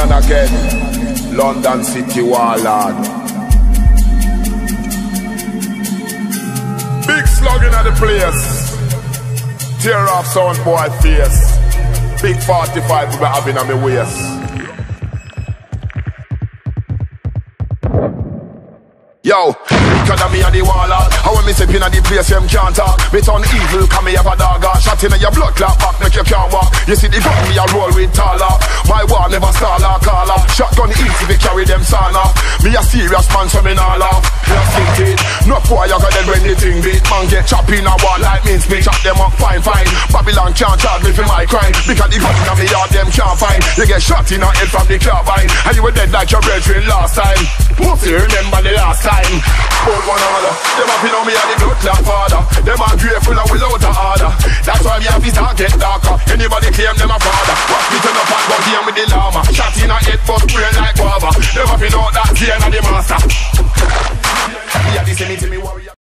and again, London City Warlord. Big slugging at the place. Tear off sound boy face. Big 45 we having on my waist. Yo, because of me and the warlord. How when me step in the place, them can't talk. Me turn evil, come me have a dagger. Shot in your blood clot back, make you can't walk. You see the gun, me a roll with taller. My war never stall or caller. Shotgun easy, we carry them sauna. Me a serious man, so me not laugh. Me a stinted. No boy, you got them when the thing beat. Man get chopped in a wall like mince me. Chop them up fine, fine. Babylon can't charge me for my crime. Because the gun in me yard, them can't find. You get shot in a head from the carbine. And you were dead like your brethren last time. Pussy, remember the last time. Both one another. Them a pin on me and the blood clot father. Them a grateful and without a order. That's why me have to start get darker. Anybody claim them a father. Watch me turn up and go game with the llama. Shot in a head but brain like guava. Them a pin out that Zane and the master.